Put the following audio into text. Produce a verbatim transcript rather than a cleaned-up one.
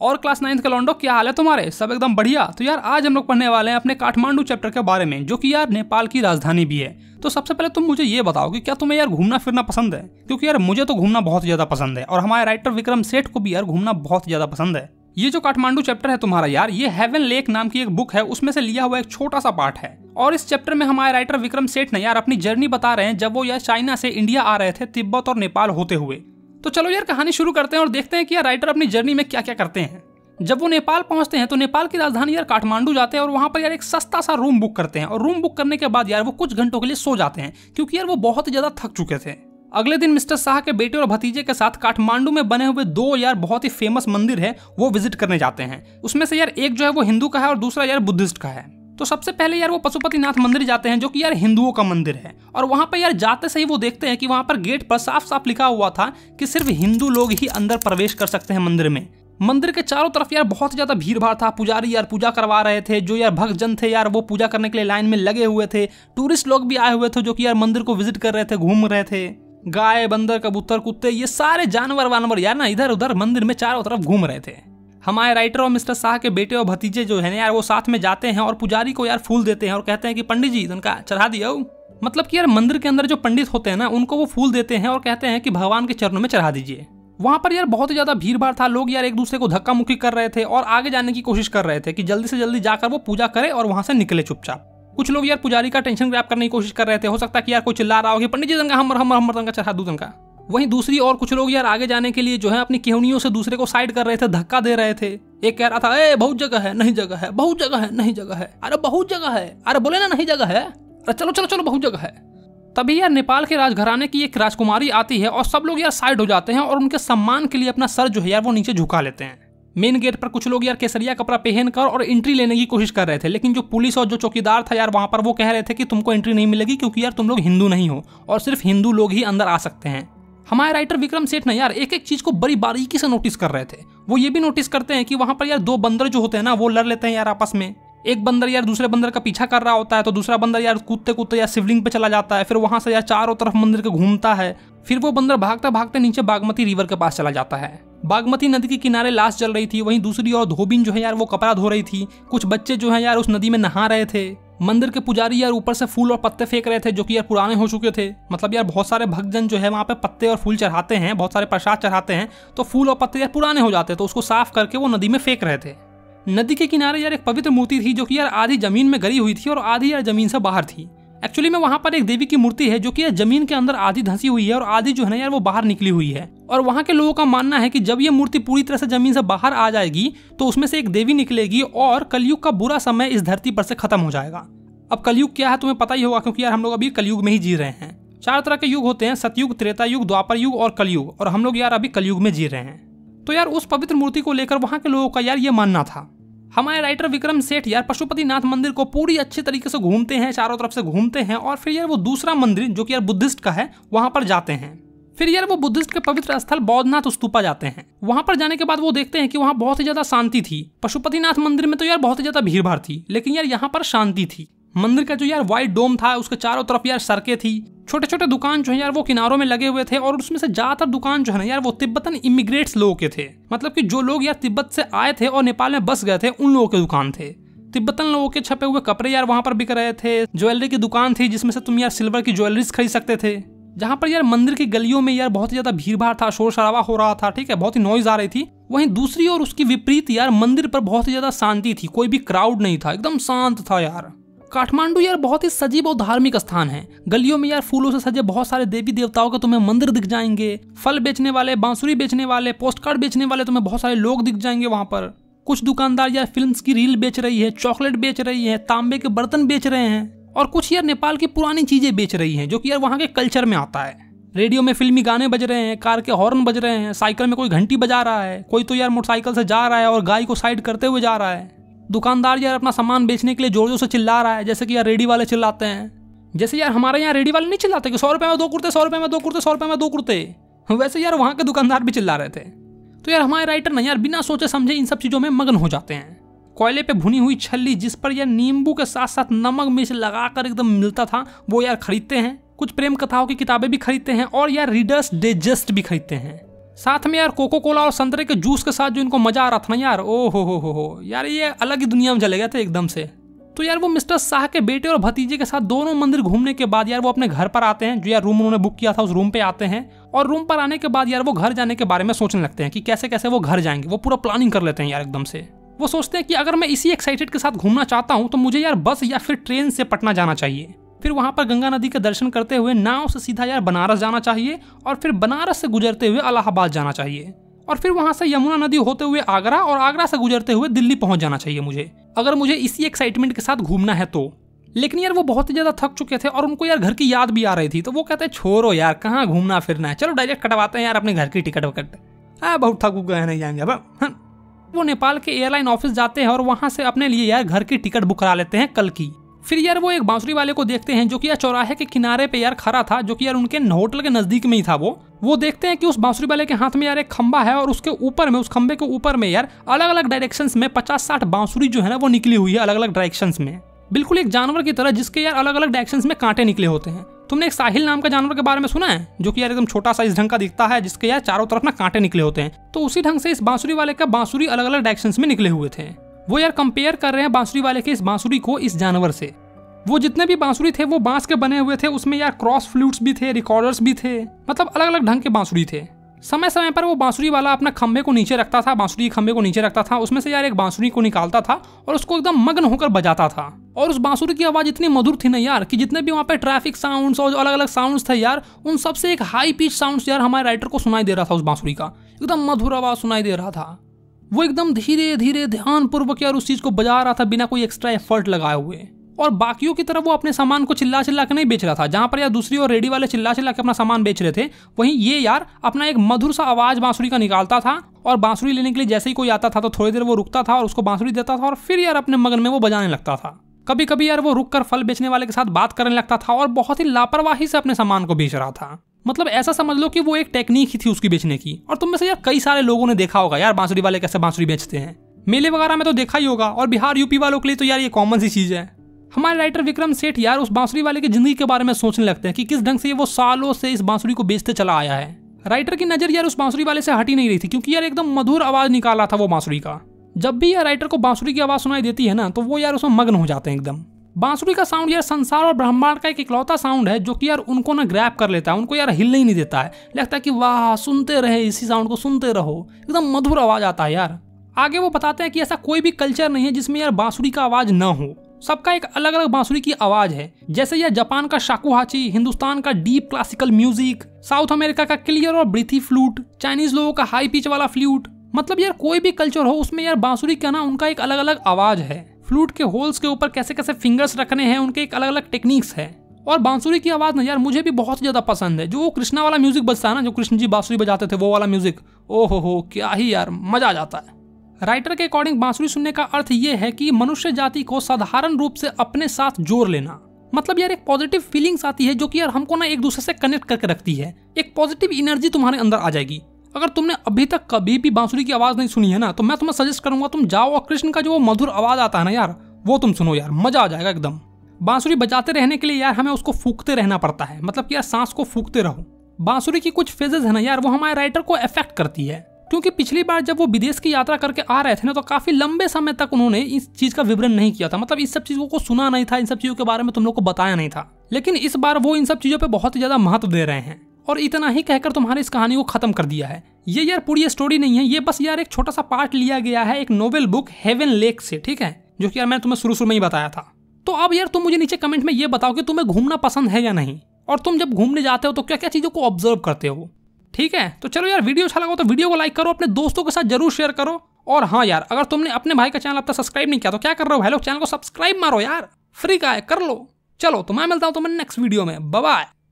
और class ninth के लौंडो, क्या हाल है तुम्हारे? सब एकदम बढ़िया। तो यार आज हम लोग पढ़ने वाले हैं अपने काठमांडू चैप्टर के बारे में, जो कि यार नेपाल की राजधानी भी है। तो सबसे पहले तुम मुझे ये बताओ कि क्या तुम्हें यार घूमना फिरना पसंद है? क्योंकि यार मुझे तो घूमना बहुत ज्यादा पसंद है और हमारे राइटर विक्रम सेठ को भी यार घूमना बहुत ज्यादा पसंद है। ये जो काठमांडू चैप्टर है तुम्हारा यार, ये हेवन लेक नाम की एक बुक है, उसमें से लिया हुआ एक छोटा सा पार्ट है। और इस चैप्टर में हमारे राइटर विक्रम सेठ ने यार अपनी जर्नी बता रहे हैं जब वो यार चाइना से इंडिया आ रहे थे तिब्बत और नेपाल होते हुए। तो चलो यार कहानी शुरू करते हैं और देखते हैं कि यार राइटर अपनी जर्नी में क्या क्या करते हैं। जब वो नेपाल पहुंचते हैं तो नेपाल की राजधानी यार काठमांडू जाते हैं और वहां पर यार एक सस्ता सा रूम बुक करते हैं। और रूम बुक करने के बाद यार वो कुछ घंटों के लिए सो जाते हैं, क्योंकि यार वो बहुत ज्यादा थक चुके थे। अगले दिन मिस्टर शाह के बेटे और भतीजे के साथ काठमांडू में बने हुए दो यार बहुत ही फेमस मंदिर है, वो विजिट करने जाते हैं। उसमें से यार एक जो है वो हिंदू का है और दूसरा यार बुद्धिस्ट का है। तो सबसे पहले यार वो पशुपतिनाथ मंदिर जाते हैं, जो कि यार हिंदुओं का मंदिर है। और वहां पर यार जाते से ही वो देखते हैं कि वहां पर गेट पर साफ साफ लिखा हुआ था कि सिर्फ हिंदू लोग ही अंदर प्रवेश कर सकते हैं मंदिर में। मंदिर के चारों तरफ यार बहुत ज्यादा भीड़ भाड़ था, पुजारी यार पूजा करवा रहे थे, जो यार भक्त जन थे यार वो पूजा करने के लिए लाइन में लगे हुए थे। टूरिस्ट लोग भी आए हुए थे जो कि यार मंदिर को विजिट कर रहे थे, घूम रहे थे। गाय, बंदर, कबूतर, कुत्ते, ये सारे जानवर वानवर यार ना इधर उधर मंदिर में चारों तरफ घूम रहे थे। हमारे राइटर और मिस्टर शाह के बेटे और भतीजे जो है यार वो साथ में जाते हैं और पुजारी को यार फूल देते हैं और कहते हैं कि पंडित जी उनका चढ़ा दियो। मतलब कि यार मंदिर के अंदर जो पंडित होते हैं ना उनको वो फूल देते हैं और कहते हैं कि भगवान के चरणों में चढ़ा दीजिए। वहां पर यार बहुत ज्यादा भीड़ भाड़ था, लोग यार एक दूसरे को धक्का मुक्की कर रहे थे और आगे जाने की कोशिश कर रहे थे कि जल्दी से जल्दी जाकर वो पूजा करे और वहां से निकले चुपचाप। कुछ लोग यार पुजारी का टेंशन ग्रैब करने की कोशिश कर रहे थे, हो सकता है कि यार कोई चिल्ला रहा हो कि पंडित जी तनका हमर हमर हमर तनका चढ़ा दू तनका। वहीं दूसरी और कुछ लोग यार आगे जाने के लिए जो है अपनी केहनियों से दूसरे को साइड कर रहे थे, धक्का दे रहे थे। एक कह रहा था ए बहुत जगह है, नहीं जगह है, बहुत जगह है, नहीं जगह है, अरे बहुत जगह है, अरे बोले ना नहीं जगह है, अरे चलो चलो चलो बहुत जगह है। तभी यार नेपाल के राजघराने की एक राजकुमारी आती है और सब लोग यार साइड हो जाते हैं और उनके सम्मान के लिए अपना सर जो है यार वो नीचे झुका लेते हैं। मेन गेट पर कुछ लोग यार केसरिया कपड़ा पहनकर और एंट्री लेने की कोशिश कर रहे थे, लेकिन जो पुलिस और जो चौकीदार था यार वहां पर वो कह रहे थे कि तुमको एंट्री नहीं मिलेगी, क्योंकि यार तुम लोग हिंदू नहीं हो और सिर्फ हिंदू लोग ही अंदर आ सकते हैं। हमारे राइटर विक्रम सेठ ने यार एक एक चीज को बड़ी बारीकी से नोटिस कर रहे थे। वो ये भी नोटिस करते हैं कि वहां पर यार दो बंदर जो होते हैं ना वो लड़ लेते हैं यार आपस में। एक बंदर यार दूसरे बंदर का पीछा कर रहा होता है, तो दूसरा बंदर यार कूदते कूदते यार शिवलिंग पे चला जाता है, फिर वहां से यार चारों तरफ मंदिर के घूमता है। फिर वो बंदर भागते भागते नीचे बागमती रिवर के पास चला जाता है। बागमती नदी के किनारे लाश जल रही थी, वहीं दूसरी ओर धोबिन जो है यार वो कपड़ा धो रही थी। कुछ बच्चे जो है यार उस नदी में नहा रहे थे। मंदिर के पुजारी यार ऊपर से फूल और पत्ते फेंक रहे थे, जो कि यार पुराने हो चुके थे। मतलब यार बहुत सारे भक्तजन जो है वहाँ पे पत्ते और फूल चढ़ाते हैं, बहुत सारे प्रसाद चढ़ाते हैं, तो फूल और पत्ते यार पुराने हो जाते, तो उसको साफ करके वो नदी में फेंक रहे थे। नदी के किनारे यार एक पवित्र मूर्ति थी, जो कि यार आधी जमीन में गड़ी हुई थी और आधी यार जमीन से बाहर थी। एक्चुअली में वहां पर एक देवी की मूर्ति है, जो कि यार जमीन के अंदर आधी धंसी हुई है और आधी जो है ना यार वो बाहर निकली हुई है। और वहां के लोगों का मानना है कि जब ये मूर्ति पूरी तरह से जमीन से बाहर आ जाएगी तो उसमें से एक देवी निकलेगी और कलयुग का बुरा समय इस धरती पर से खत्म हो जाएगा। अब कलयुग क्या है तुम्हें पता ही होगा, क्योंकि यार हम लोग अभी कलयुग में ही जी रहे हैं। चार तरह के युग होते हैं, सतयुग, त्रेता युग, द्वापर युग और कलयुग, और हम लोग यार अभी कलयुग में जी रहे हैं। तो यार उस पवित्र मूर्ति को लेकर वहां के लोगों का यार ये मानना था। हमारे राइटर विक्रम सेठ यार पशुपतिनाथ मंदिर को पूरी अच्छे तरीके से घूमते हैं, चारों तरफ से घूमते हैं और फिर यार वो दूसरा मंदिर जो कि यार बुद्धिस्ट का है वहां पर जाते हैं। फिर यार वो बुद्धिस्ट के पवित्र स्थल बौद्धनाथ स्तूपा जाते हैं। वहां पर जाने के बाद वो देखते हैं कि वहां बहुत ही ज्यादा शांति थी। पशुपतिनाथ मंदिर में तो यार बहुत ही ज्यादा भीड़ भाड़ थी, लेकिन यार यहाँ पर शांति थी। मंदिर का जो यार व्हाइट डोम था उसके चारों तरफ यार सड़कें थी, छोटे छोटे दुकान जो है यार वो किनारों में लगे हुए थे, और उसमें से ज्यादातर दुकान जो है ना यार वो तिब्बतन इमिग्रेट्स लोगों के थे। मतलब कि जो लोग यार तिब्बत से आए थे और नेपाल में बस गए थे उन लोगों के दुकान थे। तिब्बतन लोगों के छपे हुए कपड़े यार वहां पर बिक रहे थे। ज्वेलरी की दुकान थी जिसमें से तुम यार सिल्वर की ज्वेलरीज खरीद सकते थे। जहां पर यार मंदिर की गलियों में यार बहुत ही ज्यादा भीड़ भाड़ था, शोर शराबा हो रहा था, ठीक है, बहुत ही नॉइज आ रही थी। वहीं दूसरी ओर उसकी विपरीत यार मंदिर पर बहुत ही ज्यादा शांति थी, कोई भी क्राउड नहीं था, एकदम शांत था यार। काठमांडू यार बहुत ही सजीव और धार्मिक स्थान है। गलियों में यार फूलों से सजे बहुत सारे देवी देवताओं के तुम्हें मंदिर दिख जाएंगे। फल बेचने वाले, बांसुरी बेचने वाले, पोस्ट कार्ड बेचने वाले तुम्हें बहुत सारे लोग दिख जाएंगे वहां पर। कुछ दुकानदार यार फिल्म्स की रील बेच रही है, चॉकलेट बेच रही है, तांबे के बर्तन बेच रहे हैं, और कुछ यार नेपाल की पुरानी चीजें बेच रही है जो कि यार वहाँ के कल्चर में आता है। रेडियो में फिल्मी गाने बज रहे हैं, कार के हॉर्न बज रहे हैं, साइकिल में कोई घंटी बजा रहा है, कोई तो यार मोटरसाइकिल से जा रहा है और गाय को साइड करते हुए जा रहा है। दुकानदार यार अपना सामान बेचने के लिए जोर जोर से चिल्ला रहा है, जैसे कि यार रेडी वाले चिल्लाते हैं। जैसे यार हमारे यहाँ रेडी वाले नहीं चिल्लाते कि सौ रुपए में दो कुर्ते, सौ रुपए में दो कुर्ते, सौ रुपए में दो कुर्ते, वैसे यार वहाँ के दुकानदार भी चिल्ला रहे थे। तो यार हमारे राइटर ना यार बिना सोचे समझे इन सब चीजों में मगन हो जाते हैं। कोयले पे भुनी हुई छल्ली जिस पर यार नींबू के साथ साथ नमक मिर्च लगाकर एकदम मिलता था वो यार खरीदते हैं। कुछ प्रेम कथाओं की किताबें भी खरीदते हैं और यार रीडर्स डाइजेस्ट भी खरीदते हैं। साथ में यार कोको कोला और संतरे के जूस के साथ जो इनको मजा आ रहा था ना यार, ओ हो हो हो हो यार, ये अलग ही दुनिया में चले गए थे एकदम से। तो यार वो मिस्टर शाह के बेटे और भतीजे के साथ दोनों मंदिर घूमने के बाद यार वो अपने घर पर आते हैं, जो यार रूम उन्होंने बुक किया था उस रूम पे आते हैं। और रूम पर आने के बाद यार वो घर जाने के बारे में सोचने लगते हैं कि कैसे कैसे वो घर जाएंगे। वो पूरा प्लानिंग कर लेते हैं यार एकदम से। वो सोचते हैं कि अगर मैं इसी एक्साइटेड के साथ घूमना चाहता हूँ तो मुझे यार बस या फिर ट्रेन से पटना जाना चाहिए। फिर वहां पर गंगा नदी के दर्शन करते हुए नाव से सीधा यार बनारस जाना चाहिए और फिर बनारस से गुजरते हुए इलाहाबाद जाना चाहिए और फिर वहां से यमुना नदी होते हुए आगरा और आगरा से गुजरते हुए दिल्ली पहुंच जाना चाहिए मुझे, अगर मुझे इसी एक्साइटमेंट के साथ घूमना है तो। लेकिन यार वो बहुत ही ज्यादा थक चुके थे और उनको यार घर की याद भी आ रही थी। तो वो कहते हैं छोड़ो यार, कहाँ घूमना फिरना है, चलो डायरेक्ट कटवाते हैं यार अपने घर की टिकट वकट। हाँ बहुत थक गए नहीं जाएंगे अब। वो नेपाल के एयरलाइन ऑफिस जाते हैं और वहां से अपने लिए यार घर की टिकट बुक करा लेते हैं कल की। फिर यार वो एक बांसुरी वाले को देखते हैं जो कि यार चौराहे के किनारे पे यार खड़ा था, जो कि यार उनके होटल के नजदीक में ही था। वो वो देखते हैं कि उस बांसुरी वाले के हाथ में यार एक खंबा है और उसके ऊपर में, उस खंबे के ऊपर में यार अलग अलग डायरेक्शंस में पचास साठ बांसुरी जो है ना वो निकली हुई है अलग अलग डायरेक्शंस में, बिल्कुल एक जानवर की तरह जिसके यार अलग अलग डायरेक्शंस में कांटे निकले होते हैं। तुमने एक साहिल नाम का जानवर के बारे में सुना है, जो कि यार एकदम छोटा सा इस ढंग का दिखता है, जिसके यार चारों तरफ ना कांटे निकले होते हैं। तो उसी ढंग से इस बांसुरी वाले का बांसुरी अलग अलग डायरेक्शंस में निकले हुए थे। वो यार कंपेयर कर रहे हैं बांसुरी वाले के इस बांसुरी को इस जानवर से। वो जितने भी बांसुरी थे वो बांस के बने हुए थे, उसमें यार क्रॉस फ्लूट्स भी थे, रिकॉर्डर्स भी थे, मतलब अलग अलग ढंग के बांसुरी थे। समय समय पर वो बांसुरी वाला अपना खंबे को नीचे रखता था, बांसुरी के खंबे को नीचे रखता था, उसमें से यार एक बांसुरी को निकालता था और उसको एकदम मग्न होकर बजाता था। और उस बांसुरी की आवाज इतनी मधुर थी ना यार कि जितने भी वहाँ पे ट्रैफिक साउंड्स और अलग अलग साउंड्स थे यार, उन सबसे एक हाई पिच साउंड्स यार हमारे राइटर को सुनाई दे रहा था। उस बांसुरी का एकदम मधुर आवाज सुनाई दे रहा था। वो एकदम धीरे धीरे ध्यान पूर्वक यार उस चीज को बजा रहा था बिना कोई एक्स्ट्रा एफर्ट लगाए हुए। और बाकियों की तरह वो अपने सामान को चिल्ला चिल्ला के नहीं बेच रहा था। जहां पर यार दूसरी और रेडी वाले चिल्ला चिल्ला के अपना सामान बेच रहे थे, वहीं ये यार अपना एक मधुर सा आवाज बांसुरी का निकालता था और बांसुरी लेने के लिए जैसे ही कोई आता था तो थोड़ी देर वो रुकता था और उसको बांसुरी देता था और फिर यार अपने मगन में वो बजाने लगता था। कभी कभी यार वो रुक कर फल बेचने वाले के साथ बात करने लगता था और बहुत ही लापरवाही से अपने सामान को बेच रहा था। मतलब ऐसा समझ लो कि वो एक टेक्निक ही थी उसकी बेचने की। और तुम में से यार कई सारे लोगों ने देखा होगा यार बांसुरी वाले कैसे बांसुरी बेचते हैं, मेले वगैरह में तो देखा ही होगा। और बिहार यूपी वालों के लिए तो यार ये कॉमन सी चीज है। हमारे राइटर विक्रम सेठ यार उस बांसुरी वाले की जिंदगी के बारे में सोचने लगते हैं कि किस ढंग से ये वो सालों से इस बांसुरी को बेचते चला आया है। राइटर की नजर यार उस बांसुरी वाले से हटी नहीं रही थी, क्योंकि यार एकदम मधुर आवाज निकाल रहा था वो बांसुरी का। जब भी यार राइटर को बांसुरी की आवाज सुनाई देती है ना तो वो यार उसमें मग्न हो जाते हैं एकदम। बांसुरी का साउंड यार संसार और ब्रह्मांड का एक इकलौता साउंड है जो कि यार उनको ना ग्रैब कर लेता है, उनको यार हिलने ही नहीं देता है। लगता है कि वाह सुनते रहे, इसी साउंड को सुनते रहो, एकदम मधुर आवाज आता है यार। आगे वो बताते हैं कि ऐसा कोई भी कल्चर नहीं है जिसमें यार बांसुरी का आवाज न हो, सबका एक अलग अलग बांसुरी की आवाज है। जैसे यार जापान का शाकुहाची, हिंदुस्तान का deep classical music, South America का क्लियर और ब्रीथी फ्लूट, चाइनीज लोगों का हाई पिच वाला फ्लूट। मतलब यार कोई भी कल्चर हो उसमें यार बांसुरी का ना उनका एक अलग अलग आवाज है। फ्लूट के होल्स के ऊपर कैसे कैसे फिंगर्स रखने हैं, उनके एक अलग अलग टेक्निक्स है। और बांसुरी की आवाज ना यार मुझे भी बहुत ज्यादा पसंद है। जो वो कृष्णा वाला म्यूजिक बजता है ना, जो कृष्ण जी बांसुरी बजाते थे, वो वाला म्यूजिक, ओ हो हो क्या ही यार मजा आ जाता है। राइटर के अकॉर्डिंग बांसुरी सुनने का अर्थ ये है कि मनुष्य जाति को साधारण रूप से अपने साथ जोड़ लेना। मतलब यार एक पॉजिटिव फीलिंग्स आती है जो कि यार हमको ना एक दूसरे से कनेक्ट करके रखती है। एक पॉजिटिव एनर्जी तुम्हारे अंदर आ जाएगी। अगर तुमने अभी तक कभी भी बांसुरी की आवाज नहीं सुनी है ना तो मैं तुम्हें सजेस्ट करूंगा तुम जाओ और कृष्ण का जो वो मधुर आवाज आता है ना यार वो तुम सुनो यार, मजा आ जाएगा एकदम। बांसुरी बजाते रहने के लिए यार हमें उसको फूकते रहना पड़ता है, मतलब कि यार सांस को फूकते रहो। बांसुरी की कुछ फेजेस है ना यार वो हमारे राइटर को अफेक्ट करती है, क्योंकि पिछली बार जब वो विदेश की यात्रा करके आ रहे थे ना तो काफी लंबे समय तक उन्होंने इस चीज का विवरण नहीं किया था। मतलब इस सब चीजों को सुना नहीं था, इन सब चीजों के बारे में तुम लोग को बताया नहीं था। लेकिन इस बार वो इन सब चीजों पे बहुत ही ज्यादा महत्व दे रहे हैं और इतना ही कहकर तुम्हारी इस कहानी को खत्म कर दिया है। ये यार पूरी स्टोरी नहीं है, ये बस यार एक छोटा सा पार्ट लिया गया है एक नोवेल बुक हेवन लेक से, ठीक है, जो कि यार मैंने तुम्हें शुरू शुरू में ही बताया था। तो अब यार तुम मुझे नीचे कमेंट में ये बताओ कि तुम्हें घूमना पसंद है या नहीं, और तुम जब घूमने जाते हो तो क्या क्या चीजों को ऑब्जर्व करते हो। ठीक है, तो चलो यार वीडियो अच्छा लगा तो वीडियो को लाइक करो, अपने दोस्तों के साथ जरूर शेयर करो। और हाँ यार, अगर तुमने अपने भाई का चैनल अब तक सब्सक्राइब नहीं किया तो क्या कर रहे हो, हेलो चैनल को सब्सक्राइब मारो यार, फ्री का है, कर लो। चलो तो मैं मिलता हूँ तुम्हें नेक्स्ट वीडियो में, बाय बाय।